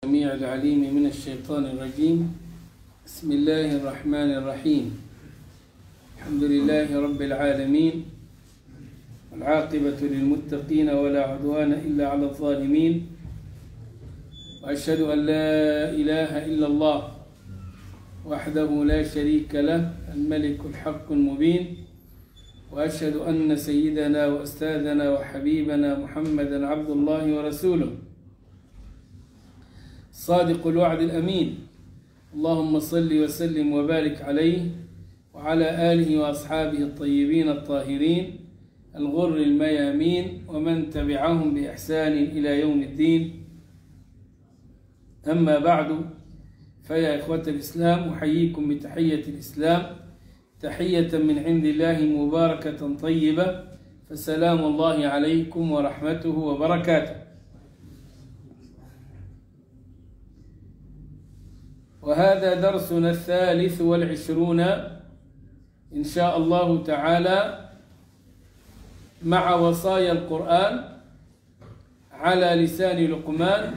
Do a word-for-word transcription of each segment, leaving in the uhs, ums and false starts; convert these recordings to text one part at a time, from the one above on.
السميع العليم من الشيطان الرجيم. بسم الله الرحمن الرحيم. الحمد لله رب العالمين، والعاقبة للمتقين ولا عدوان إلا على الظالمين، وأشهد أن لا إله إلا الله وحده لا شريك له الملك الحق المبين، وأشهد أن سيدنا وأستاذنا وحبيبنا محمدا عبد الله ورسوله صادق الوعد الأمين. اللهم صل وسلم وبارك عليه وعلى آله وأصحابه الطيبين الطاهرين الغر الميامين ومن تبعهم بإحسان إلى يوم الدين. أما بعد، فيا إخوة الإسلام، أحييكم بتحية الإسلام، تحية من عند الله مباركة طيبة، فسلام الله عليكم ورحمته وبركاته. وهذا درسنا الثالث والعشرون إن شاء الله تعالى مع وصايا القرآن على لسان لقمان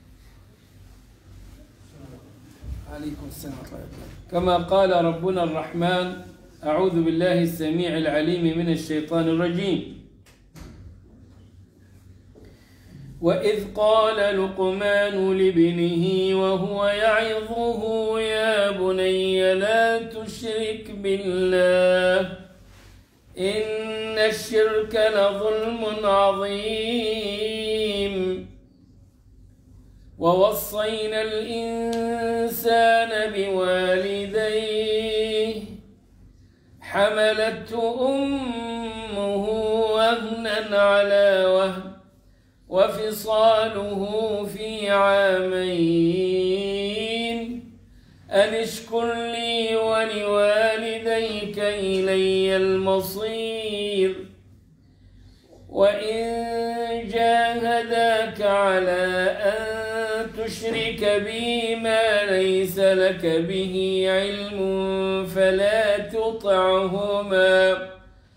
عليكم السلام كما قال ربنا الرحمن: أعوذ بالله السميع العليم من الشيطان الرجيم. وإذ قال لقمان لابنه وهو يعظه يا بني لا تشرك بالله إن الشرك لظلم عظيم. ووصينا الإنسان بوالديه حملته أمه وهنا على وهن وفصاله في عامين أن اشكر لي ولوالديك إلي المصير. وإن جاهداك على أن تشرك بي ما ليس لك به علم فلا تطعهما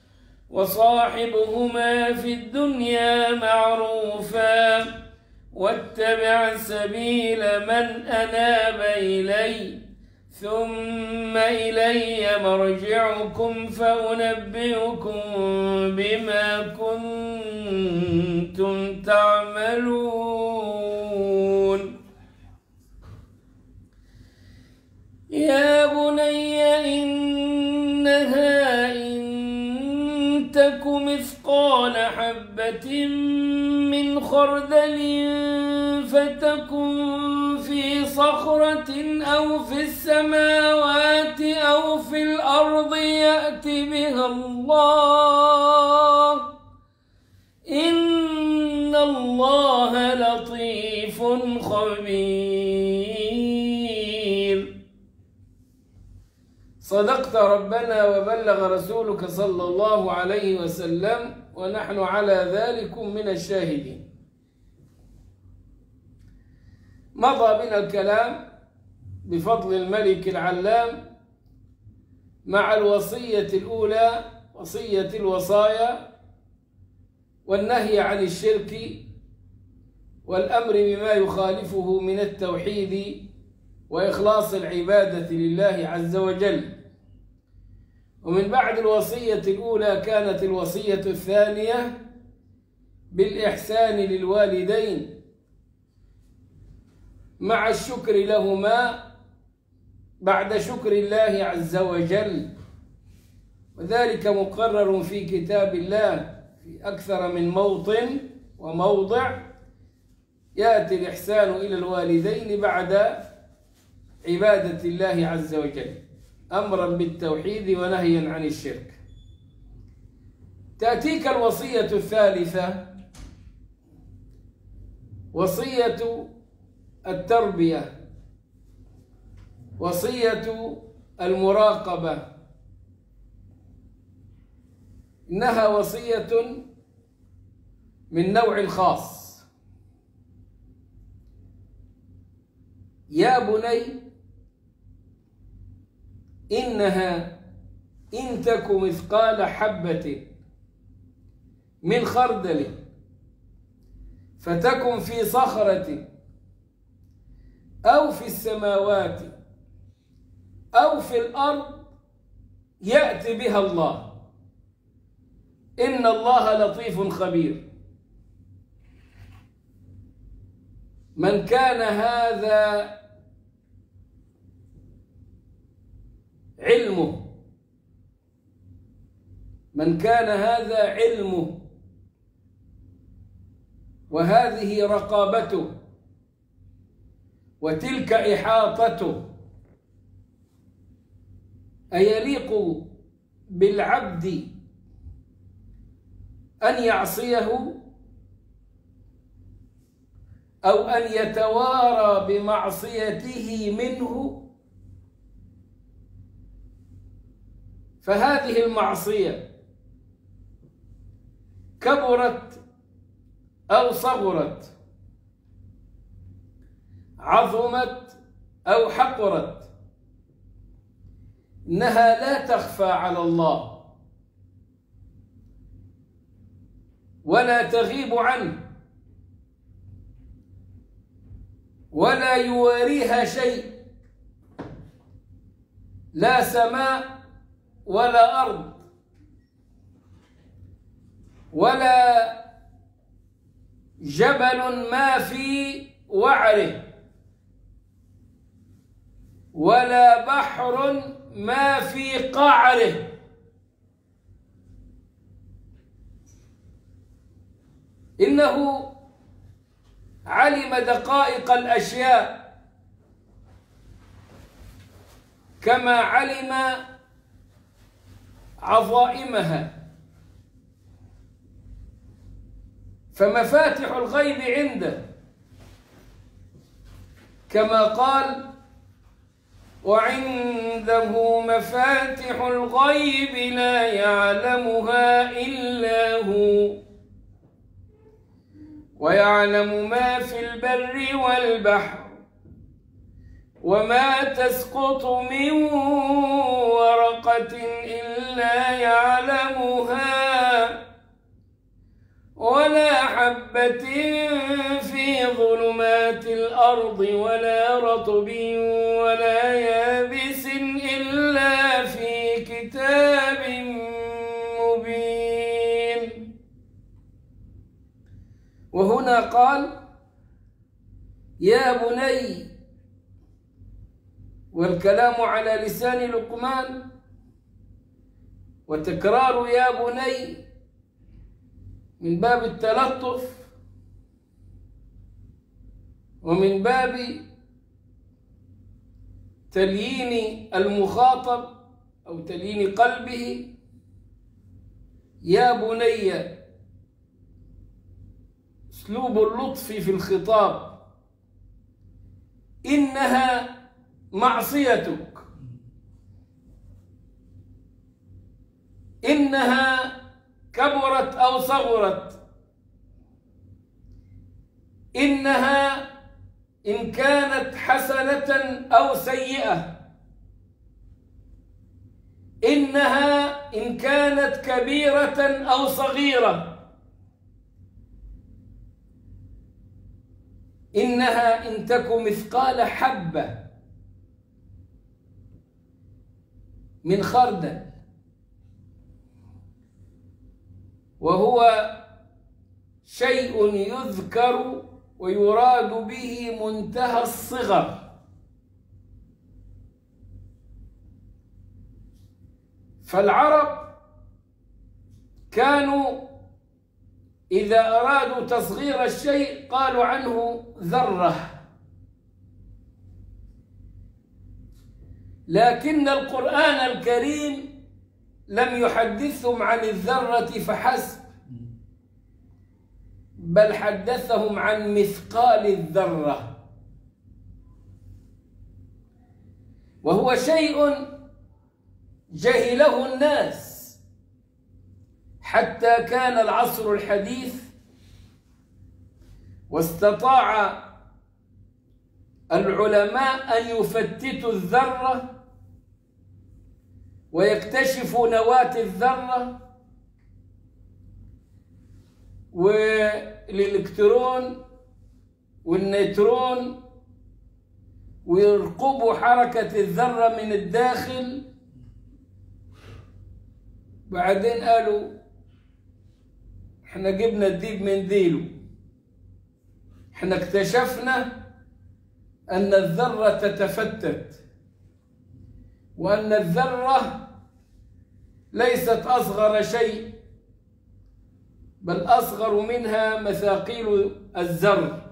وصاحبهما في الدنيا معروفا واتبع سبيل من أناب إلي ثم إلي مرجعكم فأنبئكم بما كنتم تعملون. يا بني إنها إن تك مثقال حبة من خردل فتكن في صخرة أو في السماوات أو في الأرض يأت بها الله إن الله لطيف خبير. صدقت ربنا وبلغ رسولك صلى الله عليه وسلم ونحن على ذلك من الشاهدين. مضى بنا الكلام بفضل الملك العلام مع الوصية الأولى، وصية الوصايا، والنهي عن الشرك والأمر بما يخالفه من التوحيد وإخلاص العبادة لله عز وجل. ومن بعد الوصية الأولى كانت الوصية الثانية بالإحسان للوالدين مع الشكر لهما بعد شكر الله عز وجل، وذلك مقرر في كتاب الله في أكثر من موطن وموضع يأتي الإحسان إلى الوالدين بعد عبادة الله عز وجل، أمرا بالتوحيد ونهيا عن الشرك. تأتيك الوصية الثالثة، وصية التربية، وصية المراقبة. إنها وصية من نوع الخاص. يا بني إنها إن تك مثقال حبة من خردل فتكن في صخرة أو في السماوات أو في الأرض يأتي بها الله، إن الله لطيف خبير. من كان هذا علمه من كان هذا علمه وهذه رقابته وتلك إحاطته، أيليق بالعبد أن يعصيه أو أن يتوارى بمعصيته منه؟ فهذه المعصية كبرت أو صغرت، عظمت أو حقرت، إنها لا تخفى على الله ولا تغيب عنه ولا يواريها شيء، لا سماء ولا أرض ولا جبل ما في وعره ولا بحر ما في قعره. إنه علم دقائق الأشياء كما علم عظائمها، فمفاتح الغيب عنده، كما قال: وعنده مفاتح الغيب لا يعلمها إلا هو ويعلم ما في البر والبحر وما تسقط من ورقة إلا يعلمها ولا حبة في ظلمات الأرض ولا رطب ولا يابس إلا في كتاب مبين. وهنا قال: يا بني، والكلام على لسان لقمان، وتكرار يا بني من باب التلطف ومن باب تليين المخاطب أو تليين قلبه. يا بني، اسلوب اللطف في الخطاب، إنها معصيتك، إنها كبرت أو صغرت، إنها إن كانت حسنة أو سيئة، إنها إن كانت كبيرة أو صغيرة، إنها إن تك مثقال حبة من خردل، وهو شيء يذكر ويراد به منتهى الصغر. فالعرب كانوا إذا أرادوا تصغير الشيء قالوا عنه ذرة، لكن القرآن الكريم لم يحدثهم عن الذرة فحسب، بل حدثهم عن مثقال الذرة، وهو شيء جهله الناس حتى كان العصر الحديث واستطاع العلماء أن يفتتوا الذرة ويكتشفوا نواة الذرة والإلكترون والنيوترون ويرقبوا حركة الذرة من الداخل. بعدين قالوا احنا جبنا الديب من ذيله، احنا اكتشفنا أن الذرة تتفتت، وأن الذرة ليست أصغر شيء، بل أصغر منها مثاقيل الذر.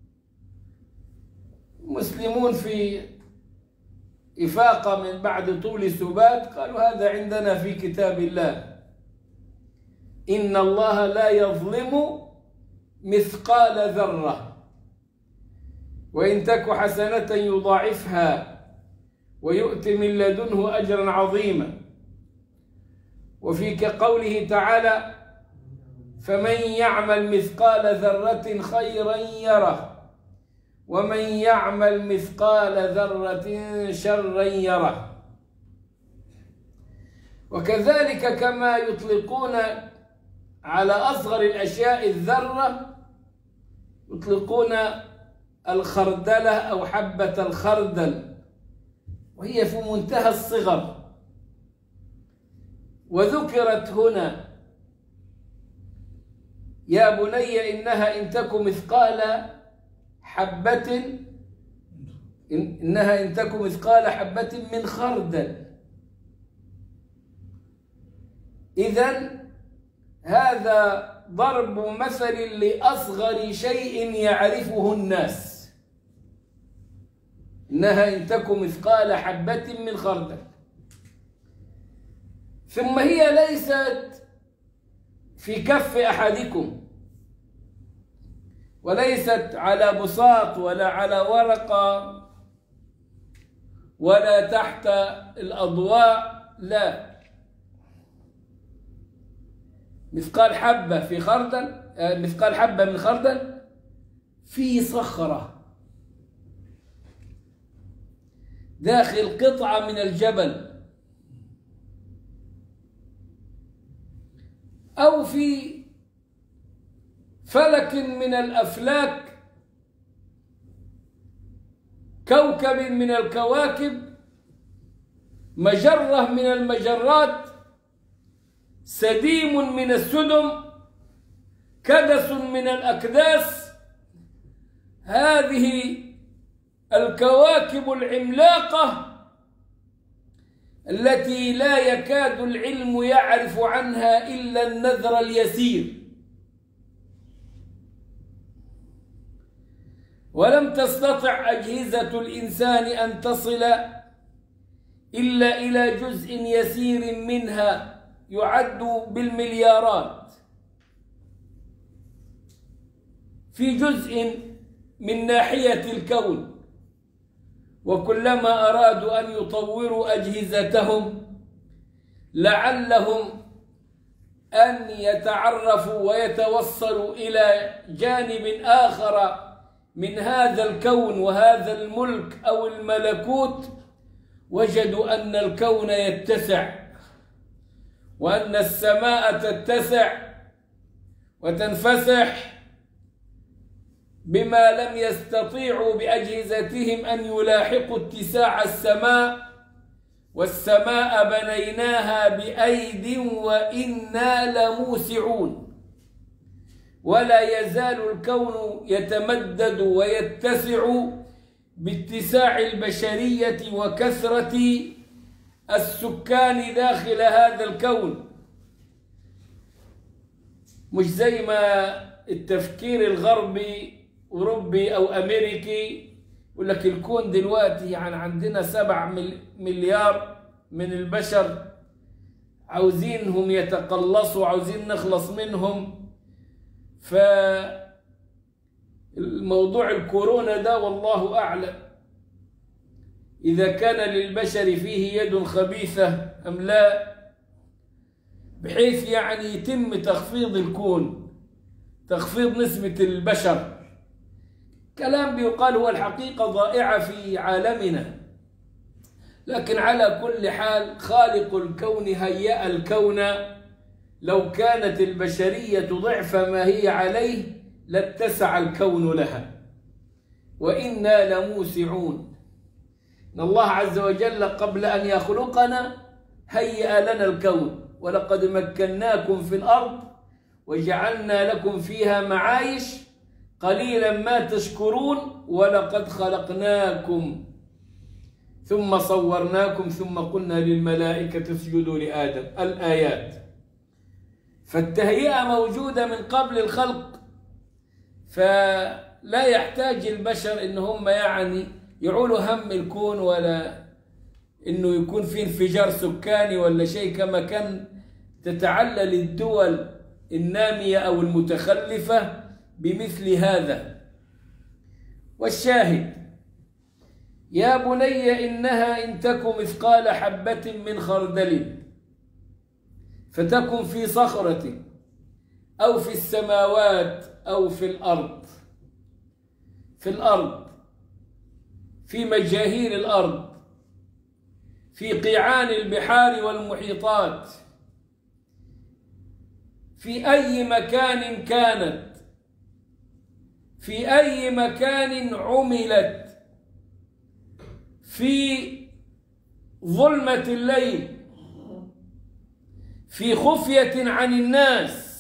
مسلمون في إفاقة من بعد طول سبات قالوا هذا عندنا في كتاب الله، إن الله لا يظلم مثقال ذرة وإن تك حسنة يضاعفها ويؤتي من لدنه أجرا عظيما. وفي قوله تعالى فمن يعمل مثقال ذرة خيرا يره ومن يعمل مثقال ذرة شرا يره. وكذلك كما يطلقون على أصغر الأشياء الذرة، يطلقون الخردلة أو حبة الخردل، وهي في منتهى الصغر. وذكرت هنا يا بني إنها إن تك مثقال حبة إنها إن تك مثقال حبة من خردل. إذن هذا ضرب مثل لأصغر شيء يعرفه الناس، إنها إن تك مثقال حبة من خردل. ثم هي ليست في كف أحدكم، وليست على بساط ولا على ورقة ولا تحت الأضواء، لا، مثقال حبة في خردل، مثقال حبة من خردل في صخرة داخل قطعة من الجبل، أو في فلك من الأفلاك، كوكب من الكواكب، مجرة من المجرات، سديم من السدم، كدس من الأكداس. هذه الكواكب العملاقة التي لا يكاد العلم يعرف عنها إلا النذر اليسير، ولم تستطع أجهزة الإنسان أن تصل إلا إلى جزء يسير منها يعد بالمليارات، في جزء من ناحية الكون. وكلما أرادوا أن يطوروا أجهزتهم لعلهم أن يتعرفوا ويتوصلوا إلى جانب آخر من هذا الكون وهذا الملك أو الملكوت، وجدوا أن الكون يتسع، وأن السماء تتسع وتنفسح بما لم يستطيعوا بأجهزتهم أن يلاحقوا اتساع السماء. والسماء بنيناها بأيد وإنا لموسعون. ولا يزال الكون يتمدد ويتسع باتساع البشرية وكثرة السكان داخل هذا الكون، مش زي ما التفكير الغربي أوروبي أو أمريكي يقول لك الكون دلوقتي يعني عندنا سبع مليار من البشر، عاوزينهم يتقلصوا، عاوزين نخلص منهم. فالموضوع الكورونا ده والله أعلم إذا كان للبشر فيه يد خبيثة أم لا، بحيث يعني يتم تخفيض الكون، تخفيض نسبة البشر. كلام بيقال هو الحقيقة ضائعة في عالمنا، لكن على كل حال خالق الكون هيأ الكون. لو كانت البشرية ضعف ما هي عليه لاتسع الكون لها، وإنا لموسعون. إن الله عز وجل قبل أن يخلقنا هيأ لنا الكون، ولقد مكناكم في الأرض وجعلنا لكم فيها معايش قليلا ما تشكرون، ولقد خلقناكم ثم صورناكم ثم قلنا للملائكة اسجدوا لآدم. الآيات. فالتهيئة موجودة من قبل الخلق، فلا يحتاج البشر إن هم يعني يعولوا هم الكون، ولا إنه يكون في انفجار سكاني ولا شيء كما كان تتعلل الدول النامية أو المتخلفة بمثل هذا. والشاهد: يا بني إنها إن تك مثقال حبة من خردل فتكن في صخرة أو في السماوات أو في الأرض. في الأرض، في مجاهيل الأرض، في قيعان البحار والمحيطات، في أي مكان كانت، في أي مكان عملت، في ظلمة الليل، في خفية عن الناس،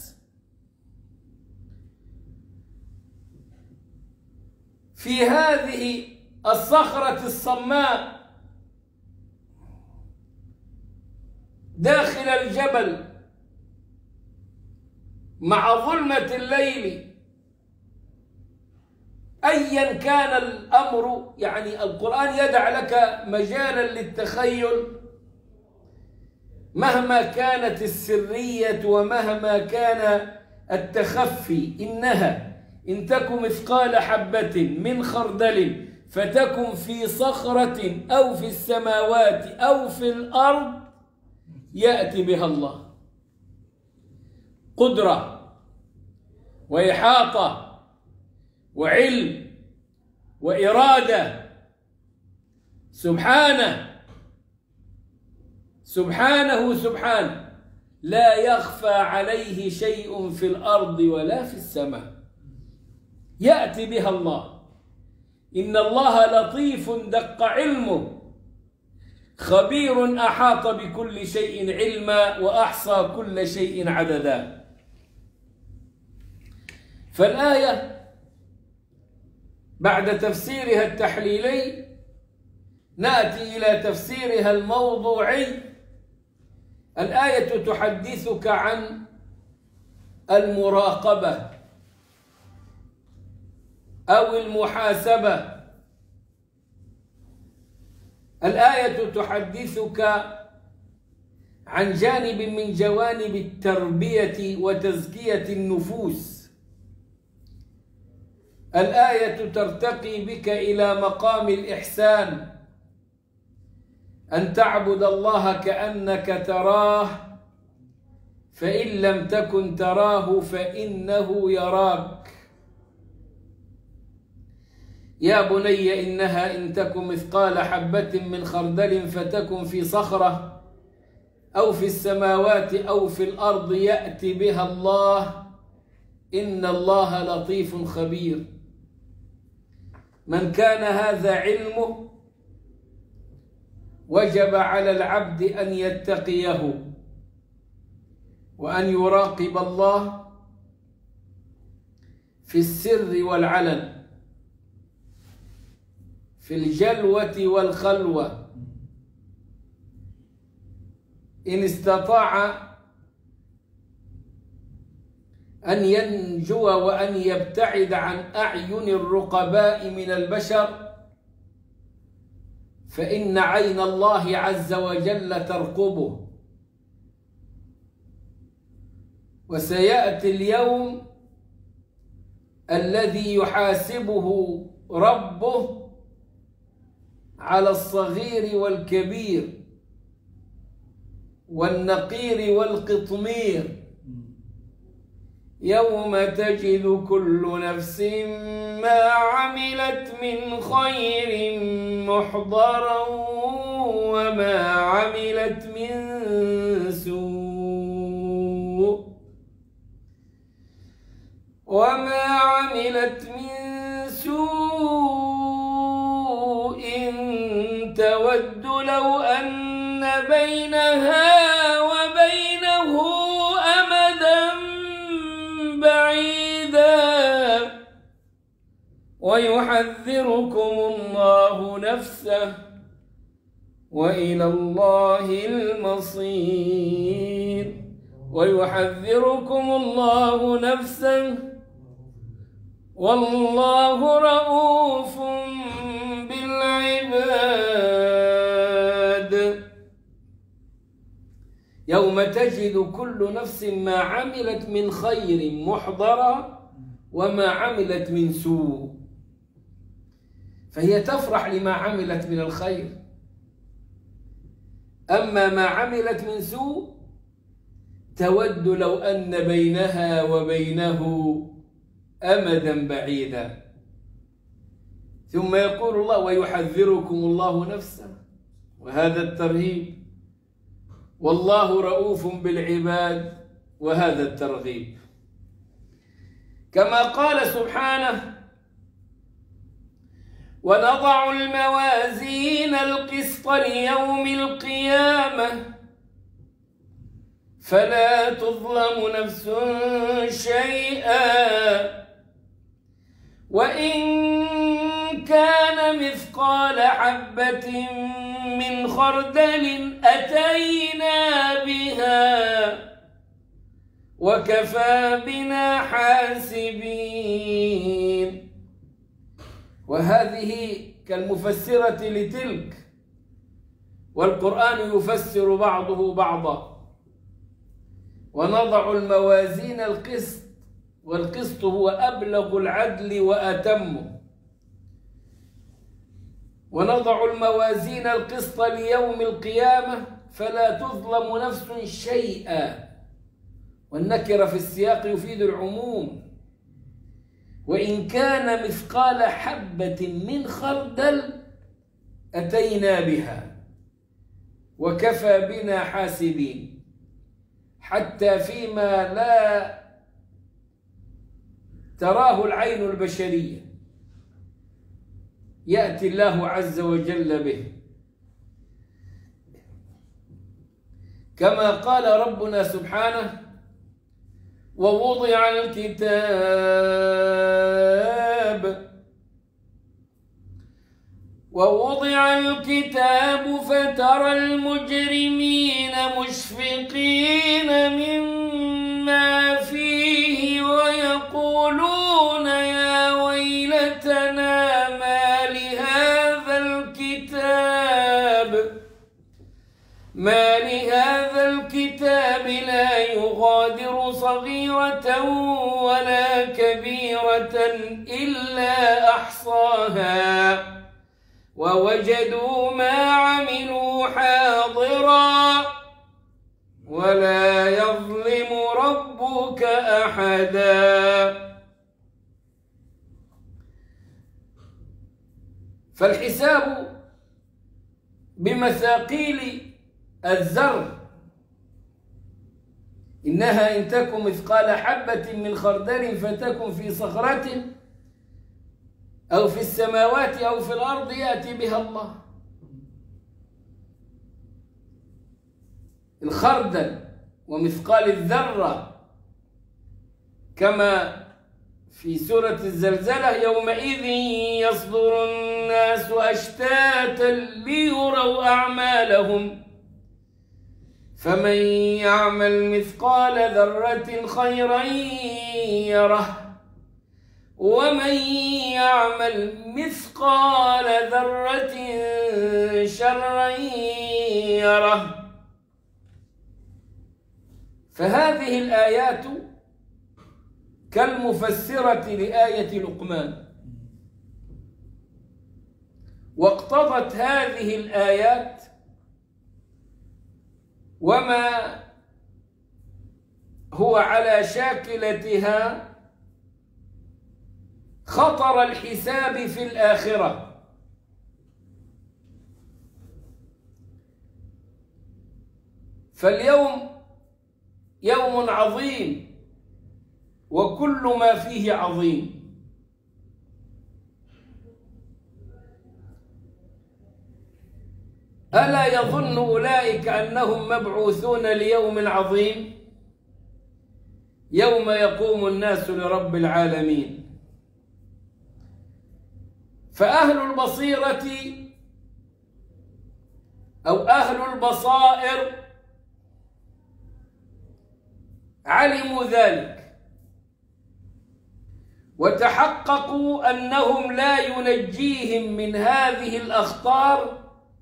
في هذه الصخرة الصماء داخل الجبل مع ظلمة الليل، أيا كان الأمر. يعني القرآن يدع لك مجالا للتخيل مهما كانت السرية ومهما كان التخفي. إنها إن تك مثقال حبة من خردل فتكن في صخرة أو في السماوات أو في الأرض يأتي بها الله. قدرة وإحاطة وعلم وإرادة. سبحانه سبحانه سبحانه لا يخفى عليه شيء في الأرض ولا في السماء، يأتي بها الله. إن الله لطيف دق علمه خبير أحاط بكل شيء علما وأحصى كل شيء عددا. فالآية بعد تفسيرها التحليلي نأتي إلى تفسيرها الموضوعي. الآية تحدثك عن المراقبة أو المحاسبة. الآية تحدثك عن جانب من جوانب التربية وتزكية النفوس. الآية ترتقي بك إلى مقام الإحسان، أن تعبد الله كأنك تراه، فإن لم تكن تراه فإنه يراك. يا بني إنها إن تك مثقال حبة من خردل فتكن في صخرة أو في السماوات أو في الأرض يأتي بها الله، إن الله لطيف خبير. من كان هذا علمه وجب على العبد أن يتقيه وأن يراقب الله في السر والعلن، في الجلوة والخلوة. إن استطاع أن ينجو وأن يبتعد عن أعين الرقباء من البشر، فإن عين الله عز وجل ترقبه. وسيأتي اليوم الذي يحاسبه ربه على الصغير والكبير والنقير والقطمير. يوم تجد كل نفس ما عملت من خير محضرا وما عملت من سوء وما عملت من سوء لو أن بينها وبينه أمدا بعيدا ويحذركم الله نفسه وإلى الله المصير. ويحذركم الله نفسه والله رؤوف بالعباد. يوم تجد كل نفس ما عملت من خير محضرا وما عملت من سوء، فهي تفرح لما عملت من الخير، أما ما عملت من سوء تود لو أن بينها وبينه أمدا بعيدا. ثم يقول الله ويحذركم الله نفسه، وهذا الترهيب، والله رؤوف بالعباد، وهذا الترغيب. كما قال سبحانه ونضع الموازين القسط ليوم القيامة فلا تظلم نفس شيئا وإن كان مثقال حبة من خردل أتينا بها وكفى بنا حاسبين. وهذه كالمفسرة لتلك، والقرآن يفسر بعضه بعضا. ونضع الموازين القسط، والقسط هو أبلغ العدل وأتمه. ونضع الموازين القسط ليوم القيامة فلا تظلم نفس شيئا، والنكرة في السياق يفيد العموم. وإن كان مثقال حبة من خردل أتينا بها وكفى بنا حاسبين. حتى فيما لا تراه العين البشرية يأتي الله عز وجل به، كما قال ربنا سبحانه ووضع الكتاب ووضع الكتاب فترى المجرمين مشفقين مما فيه ويقولون يا ويلتنا ما لهذا الكتاب ما لهذا الكتاب لا يغادر صغيرة ولا كبيرة إلا أحصاها ووجدوا ما عملوا حاضرا ولا يظلم ربك أحدا. فالحساب بمثاقيل الذر، إنها إن تكن مثقال حبة من خردل فتكن في صخرة أو في السماوات أو في الأرض يأتي بها الله. الخردل ومثقال الذرة كما في سورة الزلزلة يومئذ يصدر الناس أشتاتا ليروا أعمالهم فمن يعمل مثقال ذرة خيرا يره ومن يعمل مثقال ذرة شرا يره. فهذه الآيات كالمفسرة لآية لقمان، واقتضت هذه الآيات وما هو على شاكلتها خطر الحساب في الآخرة. فاليوم يوم عظيم وكل ما فيه عظيم. ألا يظن أولئك أنهم مبعوثون ليوم عظيم يوم يقوم الناس لرب العالمين؟ فأهل البصيرة أو أهل البصائر علموا ذلك وتحققوا أنهم لا ينجيهم من هذه الأخطار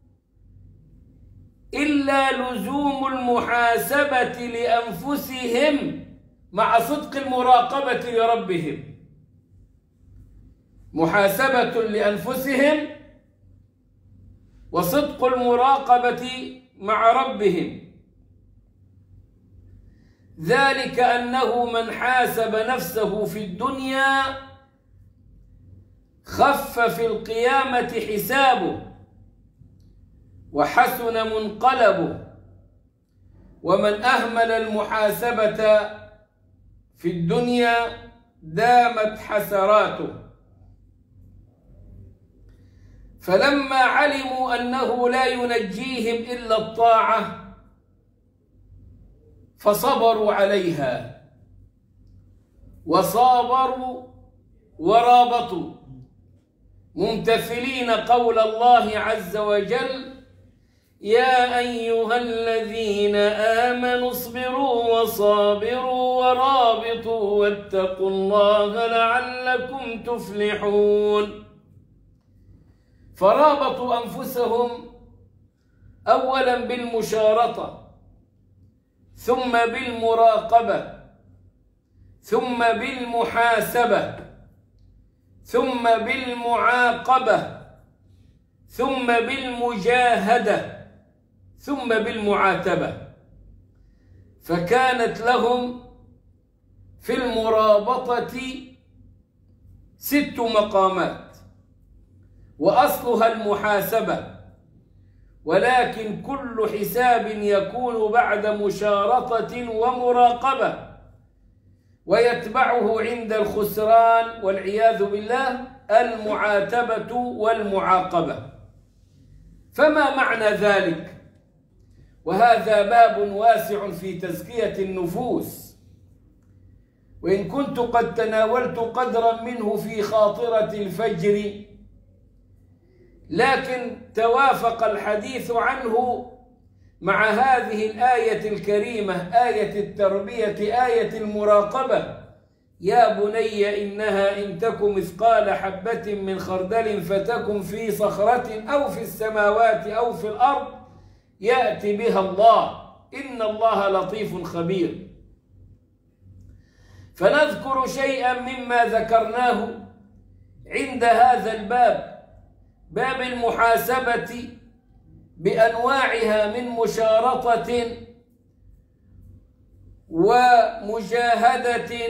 إلا لزوم المحاسبة لأنفسهم مع صدق المراقبة لربهم. محاسبة لأنفسهم وصدق المراقبة مع ربهم. ذلك أنه من حاسب نفسه في الدنيا خف في القيامة حسابه وحسن منقلبه، ومن أهمل المحاسبة في الدنيا دامت حسراته. فلما علموا أنه لا ينجيهم إلا الطاعة فصبروا عليها وصابروا ورابطوا، ممتثلين قول الله عز وجل: يا أيها الذين آمنوا اصبروا وصابروا ورابطوا واتقوا الله لعلكم تفلحون. فرابطوا أنفسهم أولا بالمشارطة، ثم بالمراقبة، ثم بالمحاسبة، ثم بالمعاقبة، ثم بالمجاهدة، ثم بالمعاتبة. فكانت لهم في المرابطة ست مقامات، وأصلها المحاسبة، ولكن كل حساب يكون بعد مشارطة ومراقبة، ويتبعه عند الخسران والعياذ بالله المعاتبة والمعاقبة. فما معنى ذلك؟ وهذا باب واسع في تزكية النفوس، وإن كنت قد تناولت قدرا منه في خاطرة الفجر، لكن توافق الحديث عنه مع هذه الآية الكريمة، آية التربية، آية المراقبة: يا بني إنها إن تك مثقال حبة من خردل فتكن في صخرة أو في السماوات أو في الأرض يأتي بها الله إن الله لطيف خبير. فنذكر شيئا مما ذكرناه عند هذا الباب، باب المحاسبة بأنواعها من مشارطة ومجاهدة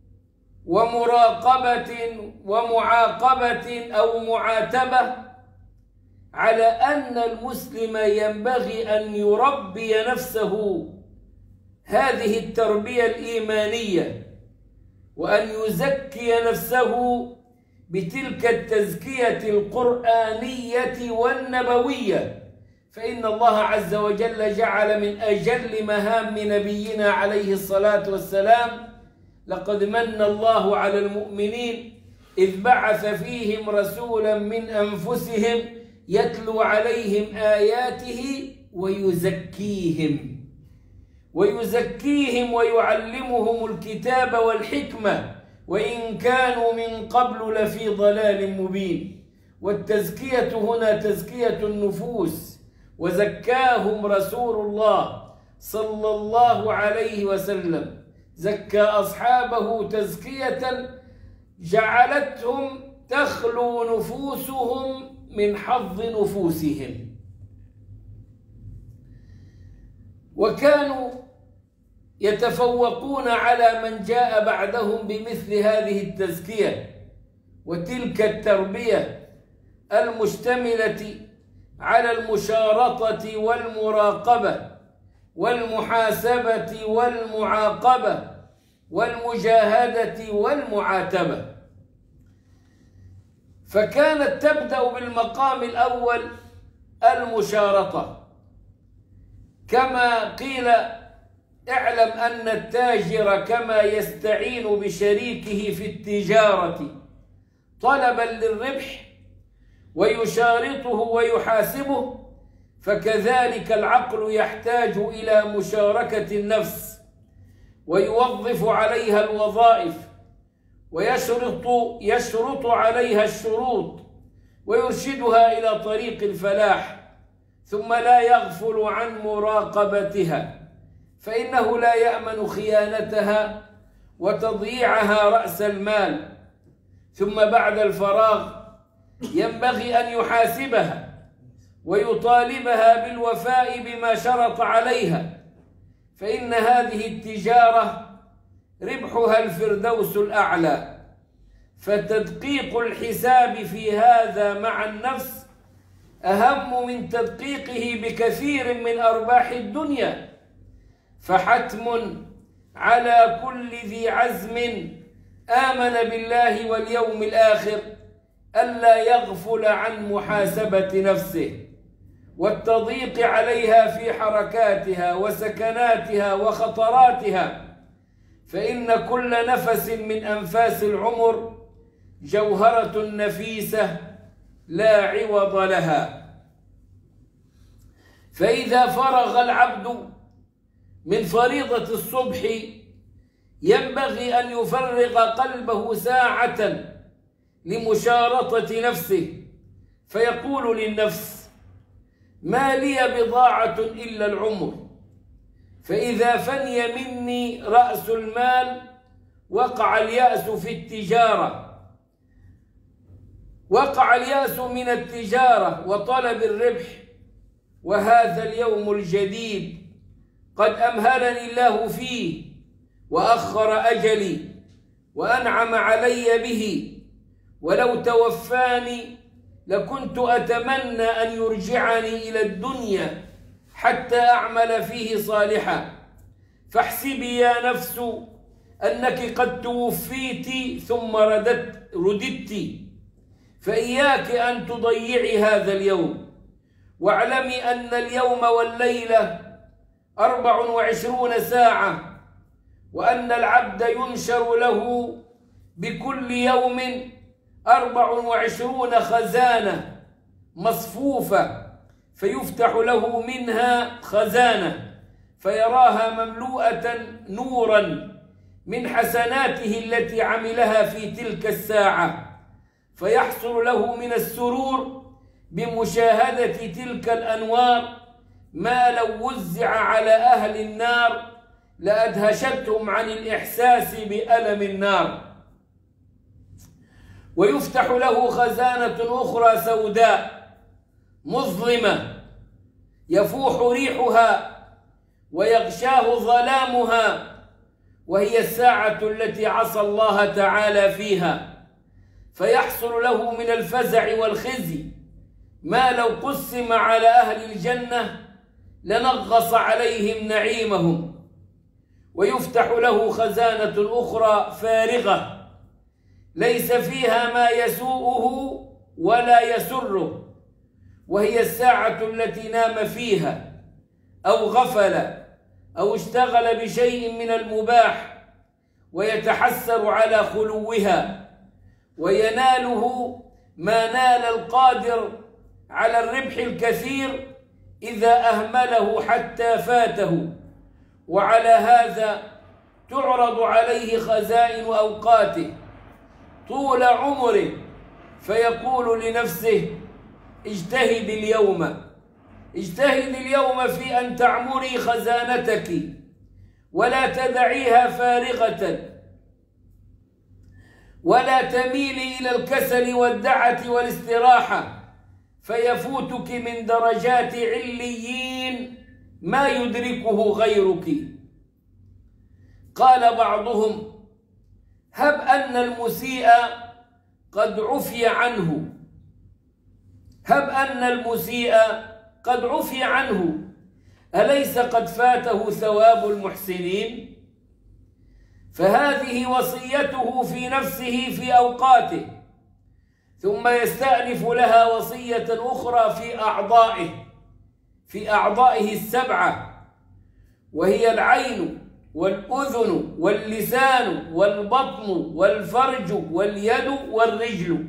ومراقبة ومعاقبة أو معاتبة، على أن المسلم ينبغي أن يربي نفسه هذه التربية الإيمانية، وأن يزكي نفسه بتلك التزكية القرآنية والنبوية. فإن الله عز وجل جعل من أجل مهام نبينا عليه الصلاة والسلام: لقد من الله على المؤمنين إذ بعث فيهم رسولا من أنفسهم يتلو عليهم آياته ويزكيهم ويزكيهم ويعلمهم الكتاب والحكمة وإن كانوا من قبل لفي ضلال مبين. والتزكية هنا تزكية النفوس، وزكاهم رسول الله صلى الله عليه وسلم، زكى أصحابه تزكية جعلتهم تخلو نفوسهم من حظ نفوسهم. وكانوا يتفوقون على من جاء بعدهم بمثل هذه التزكية وتلك التربية المشتملة على المشارطة والمراقبة والمحاسبة والمعاقبة والمجاهدة والمعاتبة. فكانت تبدأ بالمقام الأول المشارطة. كما قيل: اعلم أن التاجر كما يستعين بشريكه في التجارة طلبا للربح ويشارطه ويحاسبه، فكذلك العقل يحتاج إلى مشاركة النفس ويوظف عليها الوظائف ويشرط يشرط عليها الشروط ويرشدها إلى طريق الفلاح، ثم لا يغفل عن مراقبتها، فإنه لا يأمن خيانتها وتضييعها رأس المال. ثم بعد الفراغ ينبغي أن يحاسبها ويطالبها بالوفاء بما شرط عليها، فإن هذه التجارة ربحها الفردوس الأعلى. فتدقيق الحساب في هذا مع النفس أهم من تدقيقه بكثير من أرباح الدنيا. فحتم على كل ذي عزم آمن بالله واليوم الآخر ألا يغفل عن محاسبة نفسه والتضييق عليها في حركاتها وسكناتها وخطراتها، فإن كل نفس من أنفاس العمر جوهرة نفيسة لا عوض لها. فإذا فرغ العبد من فريضة الصبح ينبغي أن يفرغ قلبه ساعة لمشارطة نفسه، فيقول للنفس: ما لي بضاعة إلا العمر، فإذا فني مني رأس المال وقع اليأس في التجارة وقع اليأس من التجارة وطلب الربح، وهذا اليوم الجديد قد أمهلني الله فيه وأخر أجلي وأنعم علي به، ولو توفاني لكنت أتمنى أن يرجعني إلى الدنيا حتى أعمل فيه صالحا. فاحسبي يا نفس أنك قد توفيت ثم رددت, رددت فإياك أن تضيعي هذا اليوم، واعلمي أن اليوم والليلة أربع وعشرون ساعة، وأن العبد ينشر له بكل يوم أربع وعشرون خزانة مصفوفة، فيفتح له منها خزانة فيراها مملوءة نورا من حسناته التي عملها في تلك الساعة، فيحصل له من السرور بمشاهدة تلك الأنوار ما لو وزع على أهل النار لأدهشتهم عن الإحساس بألم النار. ويفتح له خزانة أخرى سوداء مظلمة يفوح ريحها ويغشاه ظلامها، وهي الساعة التي عصى الله تعالى فيها، فيحصل له من الفزع والخزي ما لو قسم على أهل الجنة لنغص عليهم نعيمهم. ويفتح له خزانة أخرى فارغة ليس فيها ما يسوءه ولا يسره، وهي الساعة التي نام فيها أو غفل أو اشتغل بشيء من المباح ويتحسر على خلوها، ويناله ما نال القادر على الربح الكثير إذا أهمله حتى فاته. وعلى هذا تعرض عليه خزائن أوقاته طول عمره، فيقول لنفسه: اجتهد اليوم اجتهد اليوم في أن تعمري خزانتك ولا تدعيها فارغة، ولا تميلي إلى الكسل والدعة والاستراحة، فيفوتك من درجات عليين ما يدركه غيرك. قال بعضهم: هب أن المسيء قد عفي عنه هب أن المسيء قد عفي عنه أليس قد فاته ثواب المحسنين؟ فهذه وصيته في نفسه في أوقاته، ثم يستأنف لها وصية أخرى في أعضائه في أعضائه السبعة، وهي العين والأذن واللسان والبطن والفرج واليد والرجل،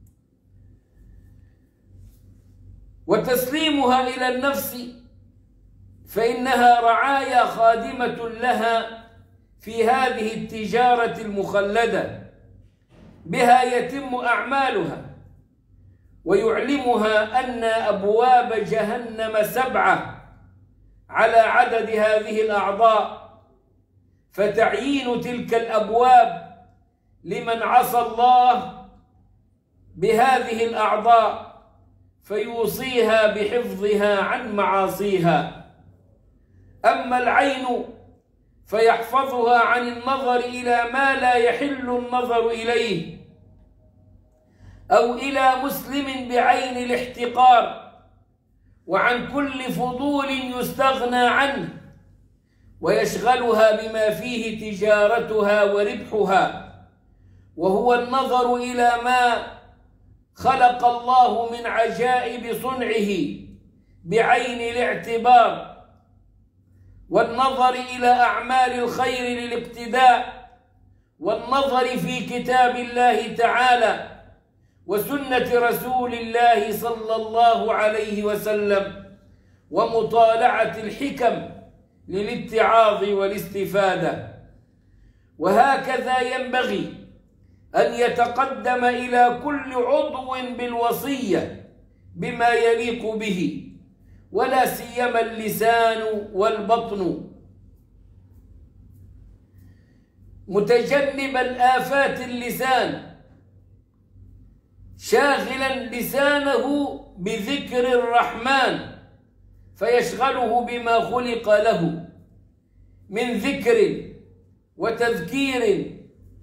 وتسليمها إلى النفس، فإنها رعايا خادمة لها في هذه التجارة المخلدة، بها يتم أعمالها، ويعلمها أن أبواب جهنم سبعة على عدد هذه الأعضاء، فتعيين تلك الأبواب لمن عصى الله بهذه الأعضاء، فيوصيها بحفظها عن معاصيها. أما العين فيحفظها عن النظر إلى ما لا يحل النظر إليه، أو إلى مسلم بعين الاحتقار، وعن كل فضول يستغنى عنه، ويشغلها بما فيه تجارتها وربحها، وهو النظر إلى ما خلق الله من عجائب صنعه بعين الاعتبار، والنظر إلى أعمال الخير للاقتداء، والنظر في كتاب الله تعالى وسنة رسول الله صلى الله عليه وسلم، ومطالعة الحكم للاتعاظ والاستفادة. وهكذا ينبغي أن يتقدم إلى كل عضو بالوصية بما يليق به، ولا سيما اللسان والبطن، متجنبا آفات اللسان، شاغلا لسانه بذكر الرحمن، فيشغله بما خلق له من ذكر وتذكير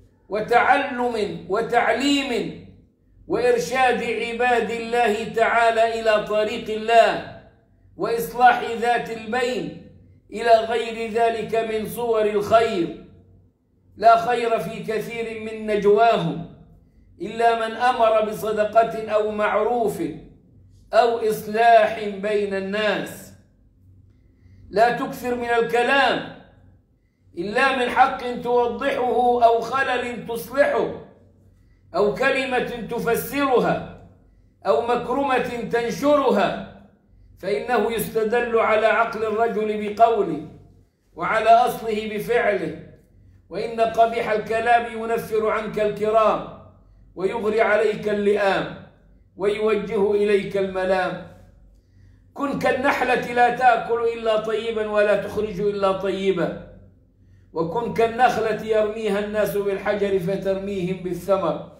وتعلم وتعليم وإرشاد عباد الله تعالى إلى طريق الله، وإصلاح ذات البين، إلى غير ذلك من صور الخير. لا خير في كثير من نجواهم إلا من أمر بصدقة أو معروف أو إصلاح بين الناس. لا تكثر من الكلام إلا من حق توضحه أو خلل تصلحه أو كلمة تفسرها أو مكرمة تنشرها، فإنه يستدل على عقل الرجل بقوله وعلى أصله بفعله، وإن قبيح الكلام ينفر عنك الكرام ويغري عليك اللئام ويوجه إليك الملام. كن كالنحلة لا تأكل إلا طيبا ولا تخرج إلا طيبا، وكن كالنخلة يرميها الناس بالحجر فترميهم بالثمر،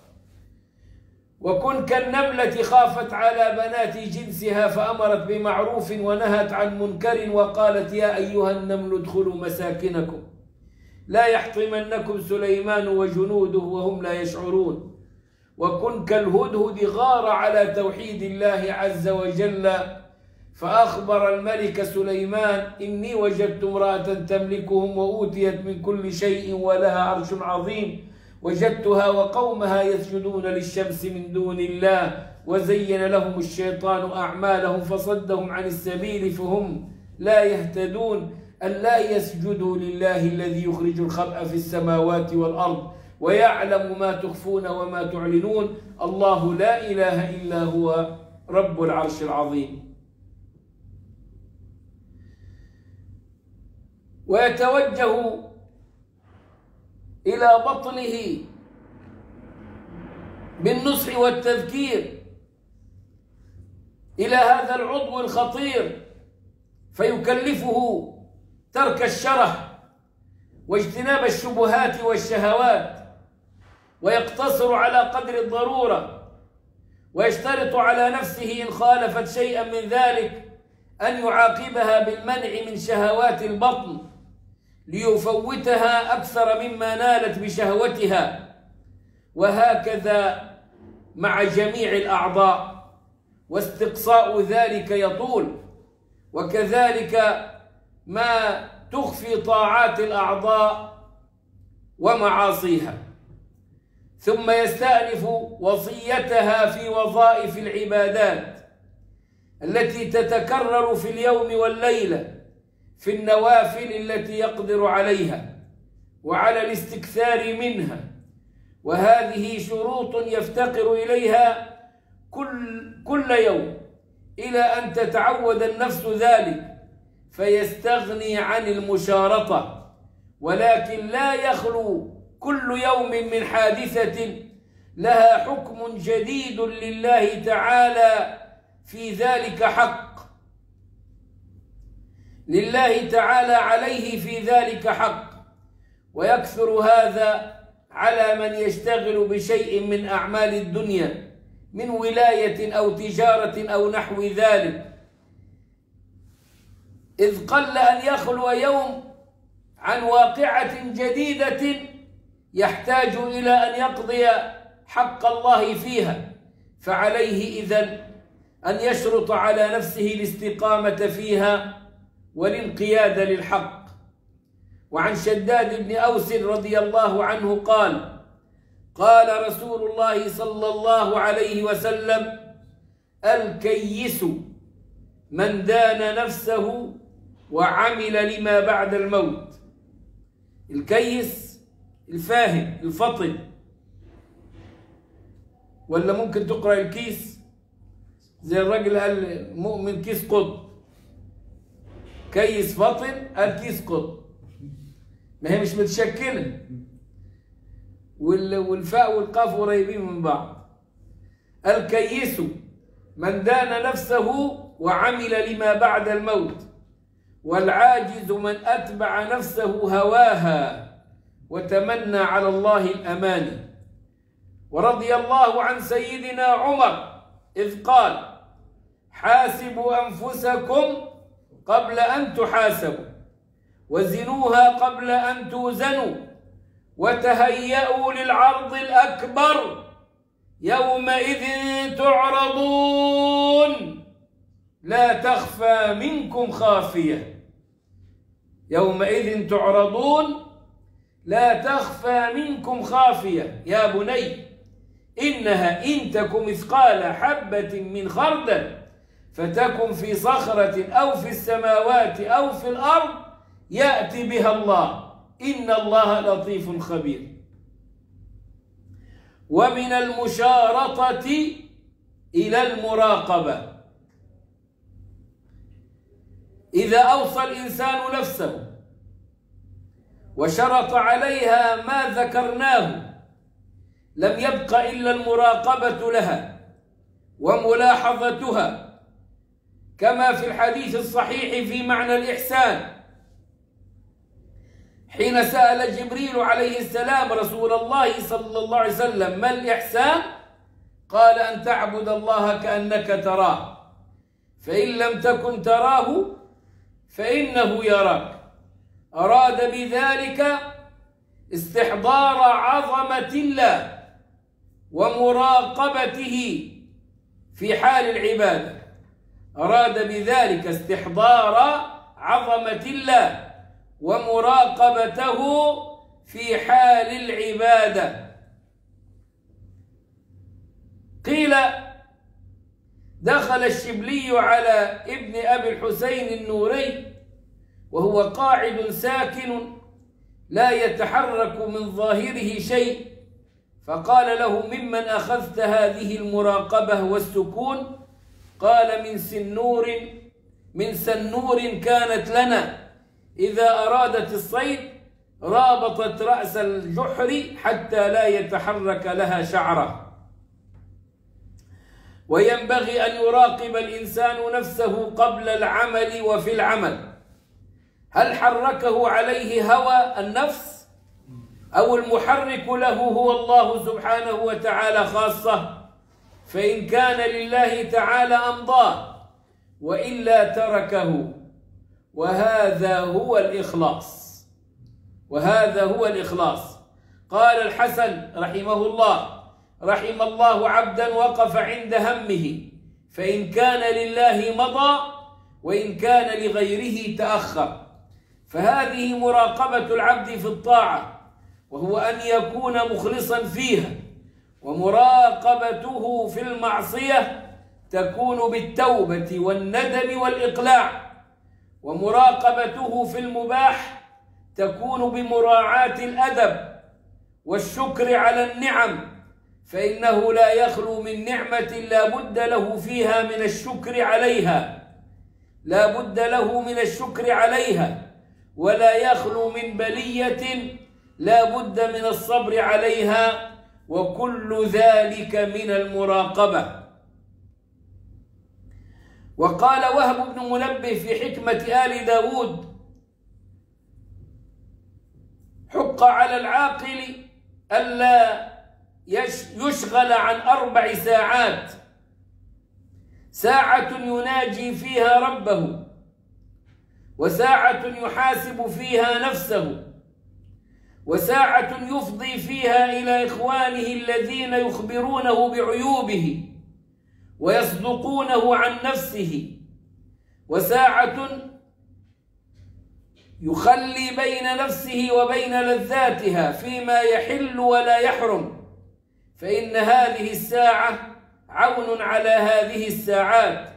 وكن كالنملة خافت على بنات جنسها فأمرت بمعروف ونهت عن منكر وقالت يا أيها النمل ادخلوا مساكنكم لا يحطمنكم سليمان وجنوده وهم لا يشعرون. وكن كالهدهد غار على توحيد الله عز وجل فأخبر الملك سليمان إني وجدت امرأة تملكهم وأوتيت من كل شيء ولها عرش عظيم، وجدتها وقومها يسجدون للشمس من دون الله وزين لهم الشيطان أعمالهم فصدهم عن السبيل فهم لا يهتدون، أن لا يسجدوا لله الذي يخرج الخبأ في السماوات والأرض ويعلم ما تخفون وما تعلنون، الله لا إله إلا هو رب العرش العظيم. ويتوجه إلى بطنه بالنصح والتذكير إلى هذا العضو الخطير، فيكلفه ترك الشره واجتناب الشبهات والشهوات، ويقتصر على قدر الضرورة، ويشترط على نفسه إن خالفت شيئا من ذلك أن يعاقبها بالمنع من شهوات البطن ليفوتها أكثر مما نالت بشهوتها، وهكذا مع جميع الأعضاء، واستقصاء ذلك يطول. وكذلك ما تخفي طاعات الأعضاء ومعاصيها، ثم يستأنف وصيتها في وظائف العبادات التي تتكرر في اليوم والليلة، في النوافل التي يقدر عليها وعلى الاستكثار منها، وهذه شروط يفتقر إليها كل, كل يوم إلى أن تتعود النفس ذلك فيستغني عن المشارطة. ولكن لا يخلو كل يوم من حادثة لها حكم جديد لله تعالى في ذلك حق، لله تعالى عليه في ذلك حق، ويكثر هذا على من يشتغل بشيء من أعمال الدنيا من ولاية أو تجارة أو نحو ذلك، إذ قل أن يخلو يوم عن واقعة جديدة يحتاج إلى أن يقضي حق الله فيها، فعليه إذن أن يشرط على نفسه الاستقامة فيها والانقياد للحق. وعن شداد بن أوس رضي الله عنه قال: قال رسول الله صلى الله عليه وسلم: الكيس من دان نفسه وعمل لما بعد الموت. الكيس الفاهم الفطن، ولا ممكن تقرأ الكيس زي الرجل قال مؤمن كيس قط، كيس فطن الكيس قط، ما هي مش متشكلة، والفاء والقاف قريبين من بعض. الكيس من دان نفسه وعمل لما بعد الموت، والعاجز من أتبع نفسه هواها وتمنى على الله الأماني. ورضي الله عن سيدنا عمر إذ قال: حاسبوا أنفسكم قبل أن تحاسبوا، وزنوها قبل أن توزنوا، وتهيئوا للعرض الأكبر، يومئذ تعرضون لا تخفى منكم خافية. يومئذ تعرضون لا تخفى منكم خافية. يا بني إنها إن تك مثقال حبة من خردل فتكن في صخرة أو في السماوات أو في الأرض يأتي بها الله، إن الله لطيف خبير. ومن المشارطة إلى المراقبة، إذا أوصى الإنسان نفسه وشرط عليها ما ذكرناه لم يبق إلا المراقبة لها وملاحظتها، كما في الحديث الصحيح في معنى الإحسان حين سأل جبريل عليه السلام رسول الله صلى الله عليه وسلم: ما الإحسان؟ قال: أن تعبد الله كأنك تراه، فإن لم تكن تراه فإنه يراك. أراد بذلك استحضار عظمة الله ومراقبته في حال العبادة، أراد بذلك استحضار عظمة الله ومراقبته في حال العبادة. قيل: دخل الشبلي على ابن أبي الحسين النوري وهو قاعد ساكن لا يتحرك من ظاهره شيء، فقال له: ممن أخذت هذه المراقبة والسكون؟ قال: من سنور من سنور كانت لنا، إذا أرادت الصيد رابطت رأس الجحر حتى لا يتحرك لها شعره. وينبغي أن يراقب الإنسان نفسه قبل العمل وفي العمل، هل حركه عليه هوى النفس أو المحرك له هو الله سبحانه وتعالى خاصة؟ فإن كان لله تعالى أمضاه، وإلا تركه. وهذا هو الإخلاص، وهذا هو الإخلاص. قال الحسن رحمه الله: رحم الله عبدا وقف عند همه، فإن كان لله مضى وإن كان لغيره تأخر. فهذه مراقبة العبد في الطاعة، وهو أن يكون مخلصا فيها ومراقبته في المعصية تكون بالتوبة والندم والإقلاع، ومراقبته في المباح تكون بمراعاة الأدب والشكر على النعم، فإنه لا يخلو من نعمة لا بد له فيها من الشكر عليها لا بد له من الشكر عليها ولا يخلو من بلية لا بد من الصبر عليها، وكل ذلك من المراقبة. وقال وهب بن منبه في حكمة آل داود: حق على العاقل ألا يشغل عن أربع ساعات: ساعة يناجي فيها ربه، وساعة يحاسب فيها نفسه، وساعة يفضي فيها إلى إخوانه الذين يخبرونه بعيوبه ويصدقونه عن نفسه، وساعة يخلي بين نفسه وبين لذاتها فيما يحل ولا يحرم، فإن هذه الساعة عون على هذه الساعات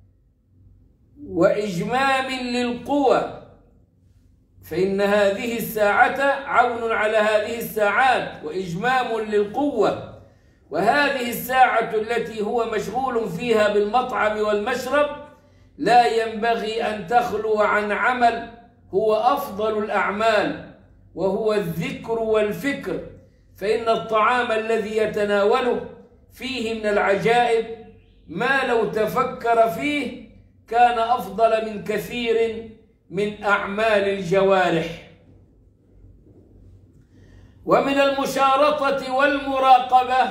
وإجمام للقوى فإن هذه الساعة عون على هذه الساعات وإجمام للقوة. وهذه الساعة التي هو مشغول فيها بالمطعم والمشرب لا ينبغي أن تخلو عن عمل هو أفضل الأعمال، وهو الذكر والفكر، فإن الطعام الذي يتناوله فيه من العجائب ما لو تفكر فيه كان أفضل من كثير من أعمال الجوارح. ومن المشارطة والمراقبة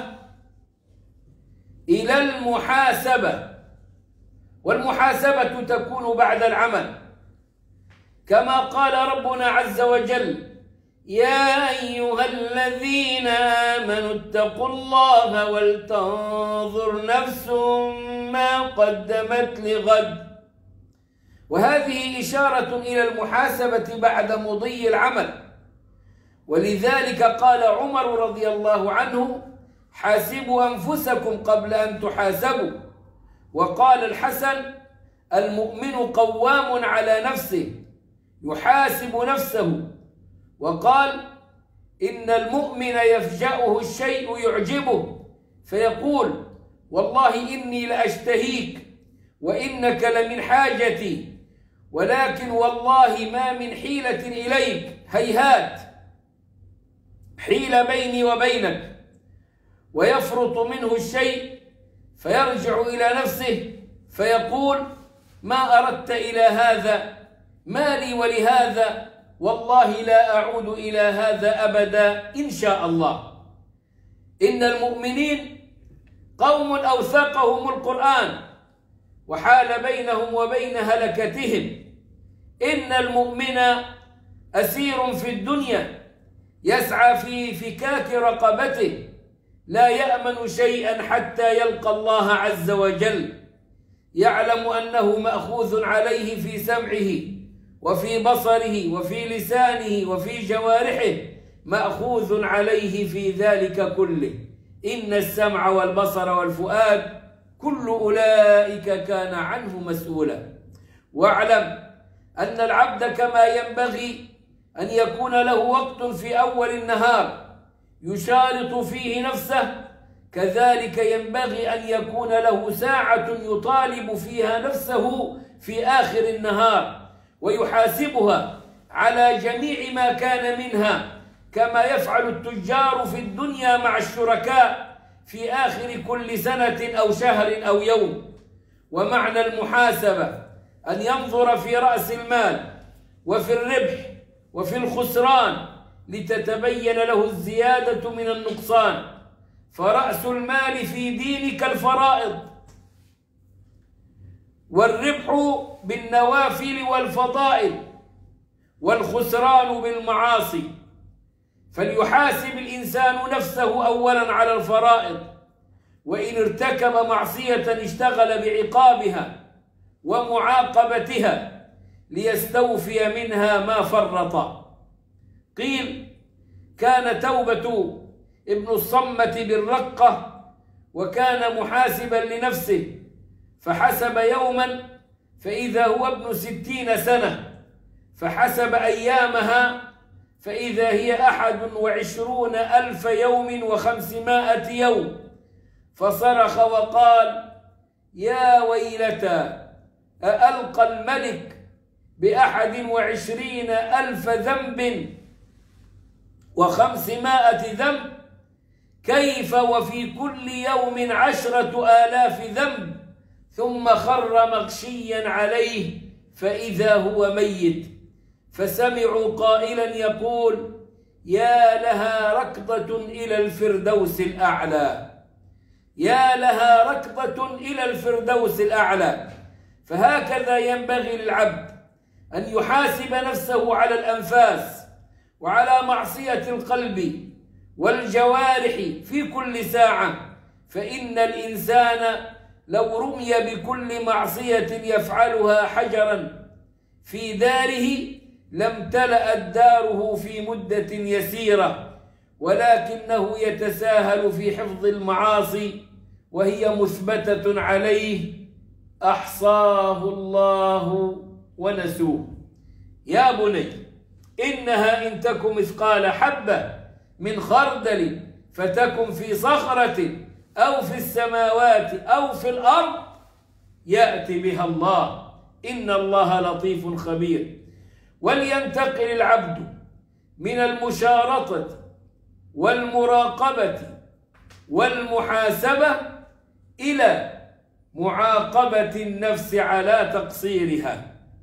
إلى المحاسبة، والمحاسبة تكون بعد العمل، كما قال ربنا عز وجل: يا أيها الذين آمنوا اتقوا الله ولتنظر نفس ما قدمت لغد. وهذه إشارة إلى المحاسبة بعد مضي العمل، ولذلك قال عمر رضي الله عنه: حاسبوا أنفسكم قبل أن تحاسبوا. وقال الحسن: المؤمن قوام على نفسه يحاسب نفسه. وقال: إن المؤمن يفجأه الشيء يعجبه فيقول: والله إني لأشتهيك وإنك لمن حاجتي، ولكن والله ما من حيلة إليك، هيهات حيل بيني وبينك. ويفرط منه الشيء فيرجع إلى نفسه فيقول: ما أردت إلى هذا، ما لي ولهذا، والله لا أعود إلى هذا أبدا إن شاء الله. إن المؤمنين قوم أوثقهم القرآن وحال بينهم وبين هلكتهم. إن المؤمن أسير في الدنيا يسعى في فكاك رقبته، لا يأمن شيئا حتى يلقى الله عز وجل، يعلم أنه مأخوذ عليه في سمعه وفي بصره وفي لسانه وفي جوارحه، مأخوذ عليه في ذلك كله. إن السمع والبصر والفؤاد كل أولئك كان عنه مسؤولا. واعلم أن العبد كما ينبغي أن يكون له وقت في أول النهار يشارط فيه نفسه، كذلك ينبغي أن يكون له ساعة يطالب فيها نفسه في آخر النهار ويحاسبها على جميع ما كان منها، كما يفعل التجار في الدنيا مع الشركاء في آخر كل سنة أو شهر أو يوم. ومعنى المحاسبة أن ينظر في رأس المال وفي الربح وفي الخسران لتتبين له الزيادة من النقصان. فرأس المال في دينك الفرائض، والربح بالنوافل والفضائل، والخسران بالمعاصي. فليحاسب الإنسان نفسه أولا على الفرائض، وإن ارتكب معصية اشتغل بعقابها ومعاقبتها ليستوفي منها ما فرط. قيل: كان توبة ابن الصمة بالرقة، وكان محاسبا لنفسه، فحسب يوما فإذا هو ابن ستين سنة، فحسب أيامها فإذا هي أحد وعشرون ألف يوم وخمسمائة يوم، فصرخ وقال: يا ويلتى، أألقى الملك بأحد وعشرين ألف ذنب وخمسمائة ذنب؟ كيف وفي كل يوم عشرة آلاف ذنب؟ ثم خر مغشيا عليه فإذا هو ميت، فسمعوا قائلا يقول: يا لها ركضة إلى الفردوس الأعلى، يا لها ركضة إلى الفردوس الأعلى. فهكذا ينبغي للعبد أن يحاسب نفسه على الأنفاس وعلى معصية القلب والجوارح في كل ساعة، فإن الإنسان لو رمي بكل معصية يفعلها حجرا في داره لامتلأت داره في مدة يسيرة، ولكنه يتساهل في حفظ المعاصي وهي مثبتة عليه، أحصاه الله ونسوه. يا بني إنها إن تك مثقال حبة من خردل فتكن في صخرة أو في السماوات أو في الأرض يأتي بها الله، إن الله لطيف خبير. ولينتقل العبد من المشارطة والمراقبة والمحاسبة إلى معاقبة النفس على تقصيرها.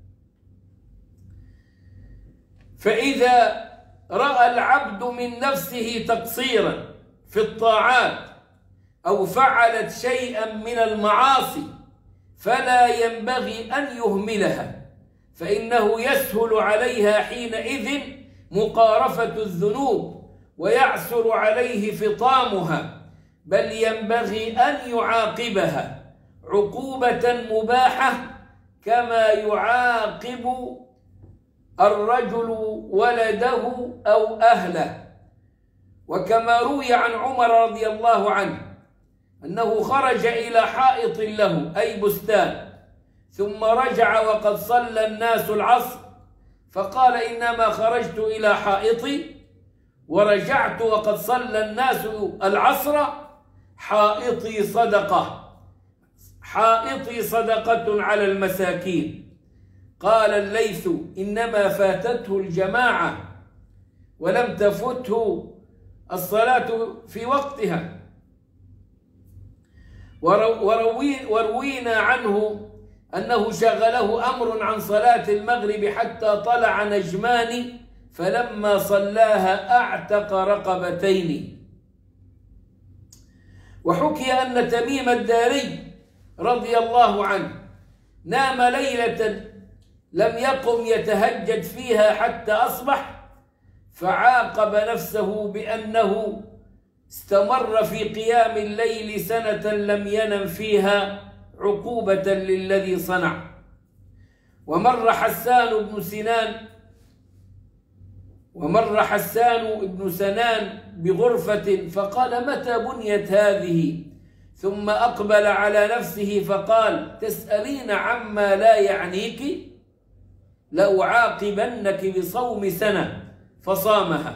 فإذا رأى العبد من نفسه تقصيرا في الطاعات أو فعلت شيئا من المعاصي فلا ينبغي أن يهملها، فإنه يسهل عليها حينئذ مقارفة الذنوب ويعسر عليه فطامها، بل ينبغي أن يعاقبها عقوبة مباحة كما يعاقب الرجل ولده أو أهله. وكما روي عن عمر رضي الله عنه أنه خرج إلى حائط له أي بستان، ثم رجع وقد صلى الناس العصر، فقال: إنما خرجت إلى حائطي ورجعت وقد صلى الناس العصر، حائطي صدقة، حائطي صدقة على المساكين. قال الليث: إنما فاتته الجماعة ولم تفته الصلاة في وقتها. وروينا عنه أنه شغله أمر عن صلاة المغرب حتى طلع نجمان، فلما صلاها أعتق رقبتين. وحكي أن تميم الداري رضي الله عنه نام ليلة لم يقم يتهجد فيها حتى أصبح، فعاقب نفسه بأنه استمر في قيام الليل سنة لم ينم فيها عقوبة للذي صنع. ومر حسان بن سنان ومر حسان بن سنان بغرفة فقال: متى بنيت هذه؟ ثم أقبل على نفسه فقال: تسألين عما لا يعنيك؟ لأعاقبنك بصوم سنة، فصامها.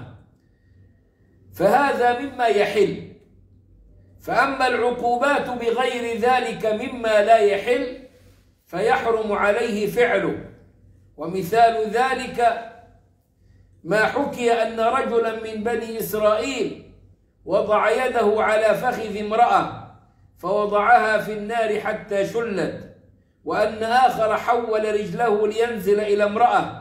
فهذا مما يحل. فأما العقوبات بغير ذلك مما لا يحل فيحرم عليه فعله. ومثال ذلك ما حكي أن رجلا من بني إسرائيل وضع يده على فخذ امرأة فوضعها في النار حتى شلت، وأن آخر حول رجله لينزل إلى امرأة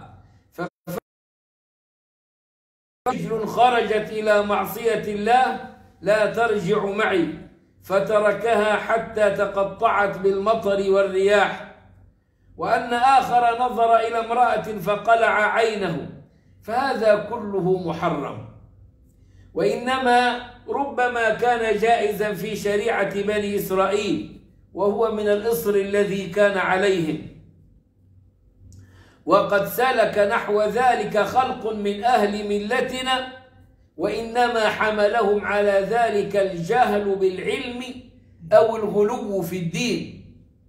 رجل خرجت إلى معصية الله لا ترجع معي، فتركها حتى تقطعت بالمطر والرياح، وأن آخر نظر إلى امرأة فقلع عينه، فهذا كله محرم. وإنما ربما كان جائزا في شريعة بني إسرائيل، وهو من الإصر الذي كان عليهم. وقد سلك نحو ذلك خلق من أهل ملتنا وإنما حملهم على ذلك الجهل بالعلم أو الغلو في الدين،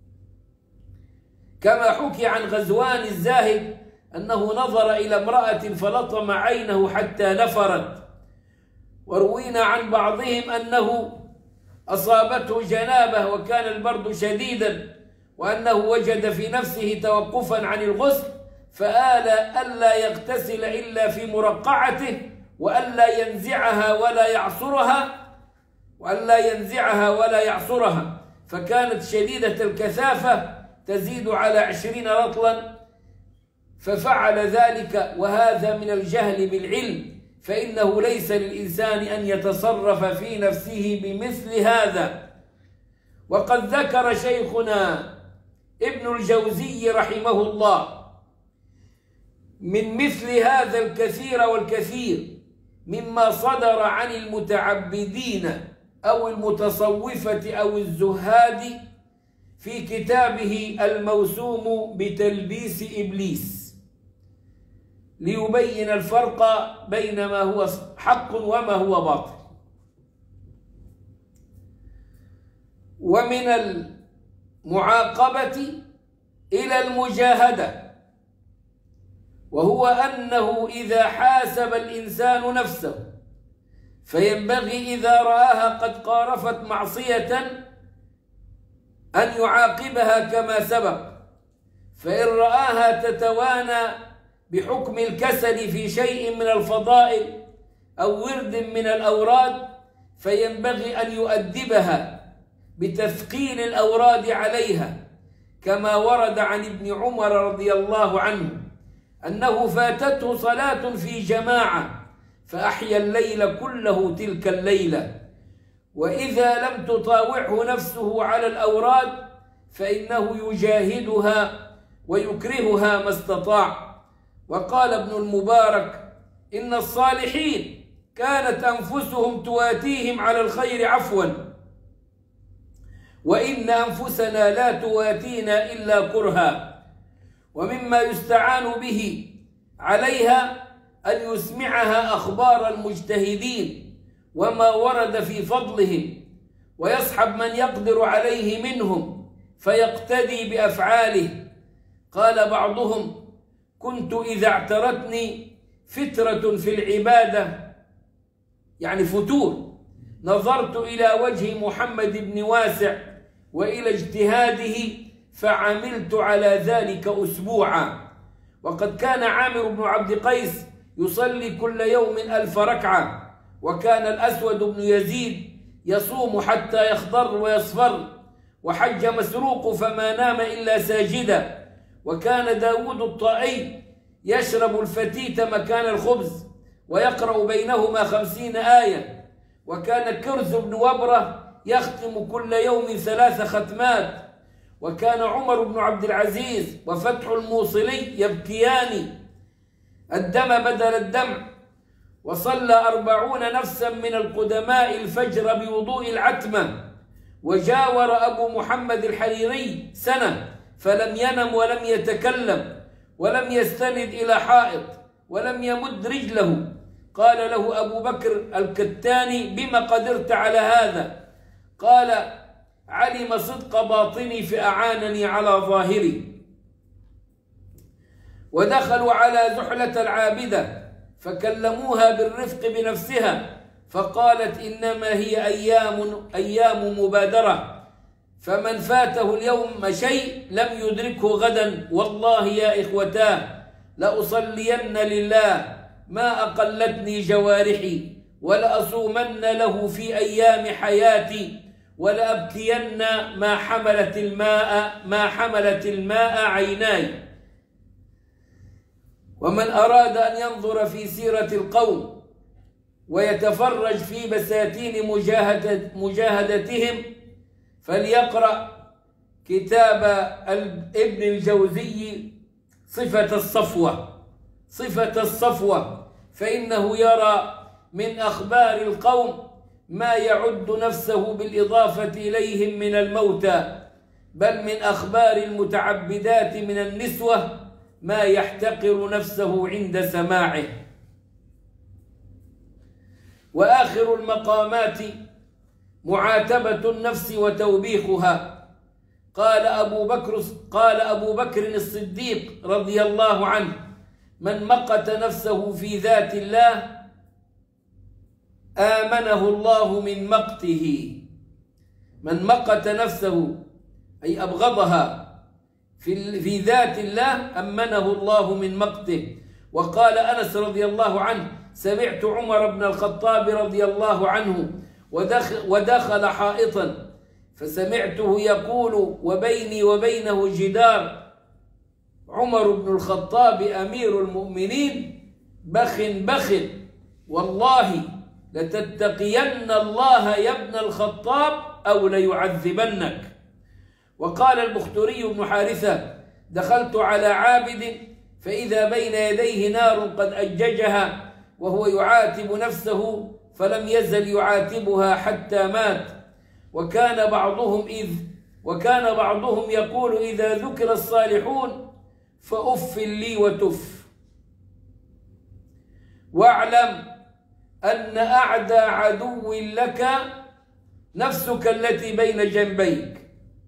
كما حكي عن غزوان الزاهد أنه نظر إلى امرأة فلطم عينه حتى نفرت، وروينا عن بعضهم أنه أصابته جنابة وكان البرد شديدا، وأنه وجد في نفسه توقفا عن الغسل فآل ألا يغتسل إلا في مرقعته، وألا ينزعها ولا يعصرها وألا ينزعها ولا يعصرها، فكانت شديدة الكثافة تزيد على عشرين رطلا، ففعل ذلك، وهذا من الجهل بالعلم، فإنه ليس للإنسان أن يتصرف في نفسه بمثل هذا. وقد ذكر شيخنا ابن الجوزي رحمه الله من مثل هذا الكثير والكثير مما صدر عن المتعبدين أو المتصوفة أو الزهاد في كتابه الموسوم بتلبيس إبليس، ليبين الفرق بين ما هو حق وما هو باطل. ومن المعاقبة إلى المجاهدة، وهو أنه إذا حاسب الإنسان نفسه فينبغي إذا رآها قد قارفت معصية أن يعاقبها كما سبق، فإن رآها تتوانى بحكم الكسل في شيء من الفضائل أو ورد من الأوراد فينبغي أن يؤدبها بتثقيل الأوراد عليها، كما ورد عن ابن عمر رضي الله عنه أنه فاتته صلاة في جماعة فأحيا الليل كله تلك الليلة، وإذا لم تطاوعه نفسه على الأوراد فإنه يجاهدها ويكرهها ما استطاع. وقال ابن المبارك: إن الصالحين كانت أنفسهم تواتيهم على الخير عفوا، وإن أنفسنا لا تواتينا إلا كرها. ومما يستعان به عليها أن يسمعها أخبار المجتهدين وما ورد في فضلهم، ويصحب من يقدر عليه منهم فيقتدي بأفعاله. قال بعضهم: كنت إذا اعترتني فترة في العبادة، يعني فتور، نظرت إلى وجه محمد بن واسع وإلى اجتهاده فعملت على ذلك أسبوعا. وقد كان عامر بن عبد قيس يصلي كل يوم ألف ركعة، وكان الأسود بن يزيد يصوم حتى يخضر ويصفر، وحج مسروق فما نام إلا ساجدا، وكان داود الطائي يشرب الفتيت مكان الخبز ويقرأ بينهما خمسين آية، وكان كرز بن وبرة يختم كل يوم ثلاث ختمات، وكان عمر بن عبد العزيز وفتح الموصلي يبكيان الدم بدل الدمع، وصلى أربعون نفسا من القدماء الفجر بوضوء العتمة، وجاور أبو محمد الحريري سنة فلم ينم ولم يتكلم ولم يستند إلى حائط ولم يمد رجله. قال له أبو بكر الكتاني: بما قدرت على هذا؟ قال: علم صدق باطني فأعانني على ظاهري. ودخلوا على زحلة العابدة فكلموها بالرفق بنفسها، فقالت: إنما هي أيام أيام مبادرة، فمن فاته اليوم شيء لم يدركه غدا، والله يا إخوتاه لأصلين لله ما أقلتني جوارحي، ولأصومن له في أيام حياتي، ولأبكين ما حملت الماء ما حملت الماء عيناي. ومن أراد أن ينظر في سيرة القوم ويتفرج في بساتين مجاهدة مجاهدتهم فليقرأ كتاب ابن الجوزي صفة الصفوة صفة الصفوة فإنه يرى من أخبار القوم ما يعد نفسه بالإضافة إليهم من الموتى، بل من أخبار المتعبدات من النسوة ما يحتقر نفسه عند سماعه. وآخر المقامات معاتبة النفس وتوبيخها. قال أبو بكر قال أبو بكر الصديق رضي الله عنه: من مقت نفسه في ذات الله آمنه الله من مقته. من مقت نفسه أي أبغضها في في ذات الله أمنه الله من مقته. وقال أنس رضي الله عنه: سمعت عمر بن الخطاب رضي الله عنه ودخل, ودخل حائطا فسمعته يقول وبيني وبينه جدار: عمر بن الخطاب أمير المؤمنين بخ بخ والله لتتقين الله يا ابن الخطاب أو ليعذبنك. وقال البختري بن حارثة: دخلت على عابد فإذا بين يديه نار قد أججها وهو يعاتب نفسه فلم يزل يعاتبها حتى مات. وكان بعضهم إذ وكان بعضهم يقول إذا ذكر الصالحون فأف لي وتف. واعلم أن أعدى عدو لك نفسك التي بين جنبيك،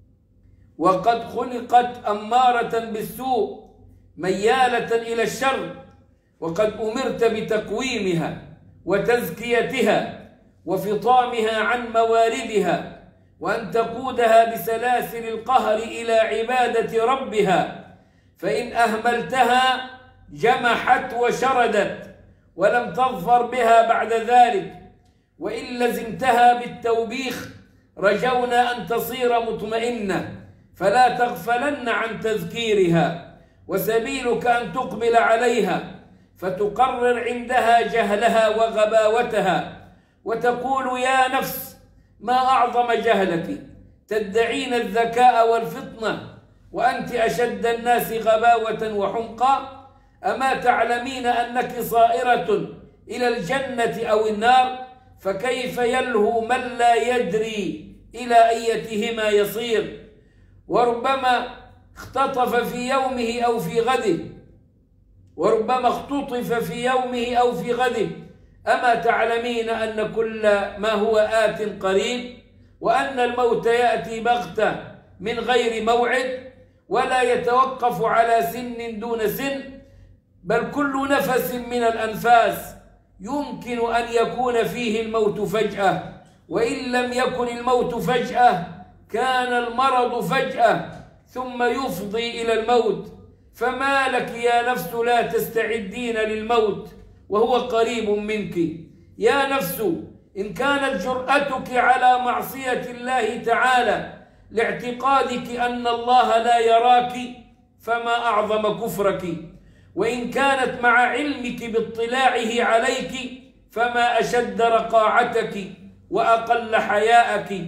وقد خلقت أمارة بالسوء ميالة إلى الشر، وقد أمرت بتقويمها وتزكيتها وفطامها عن مواردها، وأن تقودها بسلاسل القهر إلى عبادة ربها، فإن أهملتها جمحت وشردت ولم تظفر بها بعد ذلك، وإن لزمتها بالتوبيخ رجونا أن تصير مطمئنة، فلا تغفلن عن تذكيرها، وسبيلك أن تقبل عليها فتقرر عندها جهلها وغباوتها، وتقول يا نفس ما أعظم جهلك، تدعين الذكاء والفطنة وأنت أشد الناس غباوة وحمقا، أما تعلمين أنك صائرة إلى الجنة أو النار؟ فكيف يلهو من لا يدري إلى أيتهما يصير؟ وربما اختطف في يومه أو في غده وربما اختطف في يومه أو في غده. أما تعلمين أن كل ما هو آت قريب، وأن الموت يأتي بغتة من غير موعد، ولا يتوقف على سن دون سن، بل كل نفس من الأنفاس يمكن أن يكون فيه الموت فجأة، وإن لم يكن الموت فجأة كان المرض فجأة ثم يفضي إلى الموت. فما لك يا نفس لا تستعدين للموت وهو قريب منك؟ يا نفس إن كانت جرأتك على معصية الله تعالى لاعتقادك أن الله لا يراك فما أعظم كفرك، وإن كانت مع علمك باطلاعه عليك فما أشد رقاعتك وأقل حياءك.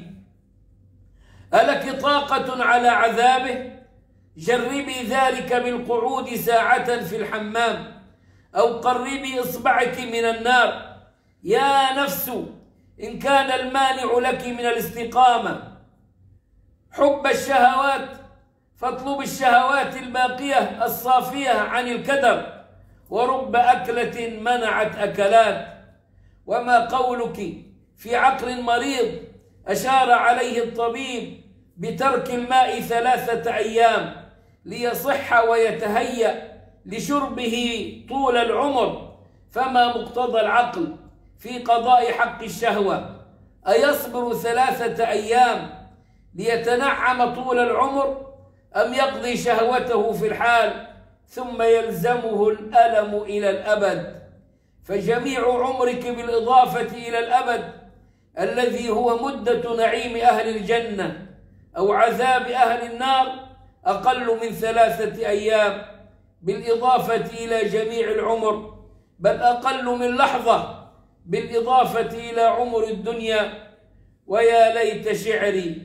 ألك طاقة على عذابه؟ جربي ذلك بالقعود ساعة في الحمام، أو قربي إصبعك من النار. يا نفس إن كان المانع لك من الاستقامة حب الشهوات فاطلب الشهوات الباقية الصافية عن الكدر، ورب أكلة منعت أكلات. وما قولك في عقل مريض أشار عليه الطبيب بترك الماء ثلاثة أيام ليصح ويتهيأ لشربه طول العمر؟ فما مقتضى العقل في قضاء حق الشهوة؟ أيصبر ثلاثة أيام ليتنعم طول العمر، أم يقضي شهوته في الحال ثم يلزمه الألم إلى الأبد؟ فجميع عمرك بالإضافة إلى الأبد الذي هو مدة نعيم أهل الجنة أو عذاب أهل النار أقل من ثلاثة أيام بالإضافة إلى جميع العمر، بل أقل من لحظة بالإضافة إلى عمر الدنيا. ويا ليت شعري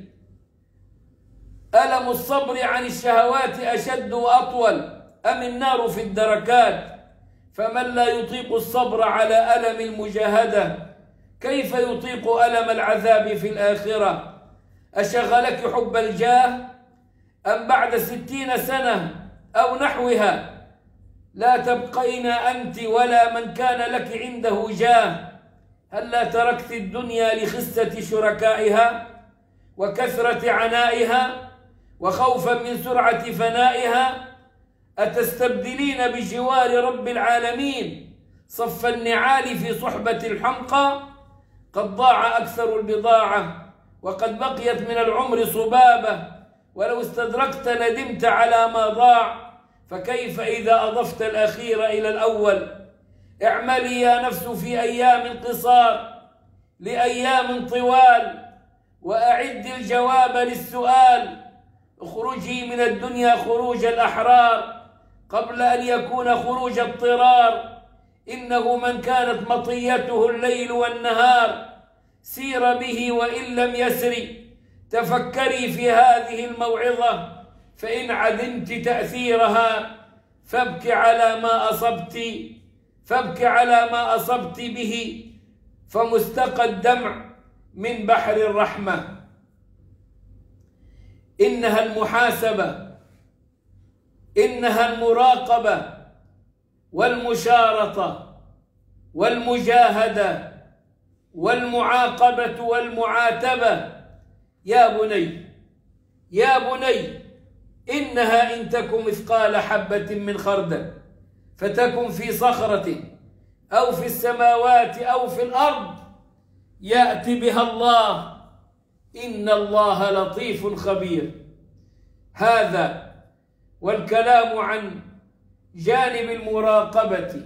ألم الصبر عن الشهوات أشد وأطول أم النار في الدركات؟ فمن لا يطيق الصبر على ألم المجاهدة كيف يطيق ألم العذاب في الآخرة؟ أشغلك حب الجاه أم بعد ستين سنة أو نحوها لا تبقين أنت ولا من كان لك عنده جاه هلا تركت الدنيا لخسة شركائها وكثرة عنائها وخوفا من سرعة فنائها؟ أتستبدلين بجوار رب العالمين صف النعال في صحبة الحمقى؟ قد ضاع أكثر البضاعة وقد بقيت من العمر صبابة، ولو استدركت ندمت على ما ضاع، فكيف إذا أضفت الأخير إلى الأول؟ اعملي يا نفس في أيام قصار لأيام طوال، وأعد الجواب للسؤال. اخرجي من الدنيا خروج الأحرار قبل أن يكون خروج اضطرار. إنه من كانت مطيته الليل والنهار سير به وإن لم يسر. تفكري في هذه الموعظة فإن عدمت تأثيرها فابك على ما أصبت فابك على ما أصبت به، فمستقى الدمع من بحر الرحمة. إنها المحاسبة، إنها المراقبة والمشارطة والمجاهدة والمعاقبة والمعاتبة. يا بني يا بني إنها إن تك مثقال حبة من خردل فتكن في صخرة أو في السماوات أو في الأرض يأتي بها الله، إن الله لطيف خبير. هذا والكلام عن جانب المراقبة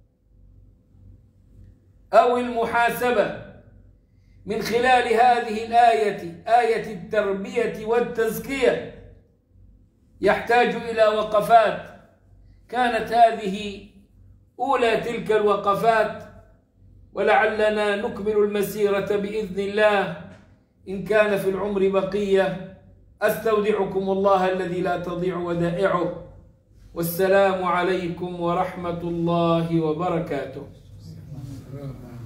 أو المحاسبة من خلال هذه الآية، آية التربية والتزكية، يحتاج إلى وقفات. كانت هذه أولى تلك الوقفات، ولعلنا نكمل المسيرة بإذن الله إن كان في العمر بقية. أستودعكم الله الذي لا تضيع ودائعه، والسلام عليكم ورحمة الله وبركاته.